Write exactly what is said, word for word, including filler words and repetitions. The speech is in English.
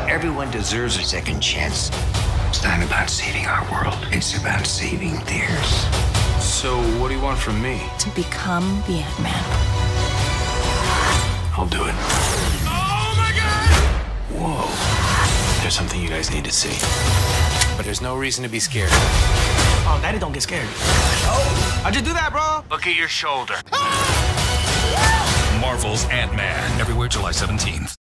Everyone deserves a second chance. It's not about saving our world. It's about saving theirs. So, what do you want from me? To become the Ant-Man. I'll do it. Oh my God! Whoa. There's something you guys need to see. But there's no reason to be scared. Oh, Daddy don't get scared. Oh, how'd you do that, bro? Look at your shoulder. Marvel's Ant-Man, everywhere July seventeenth.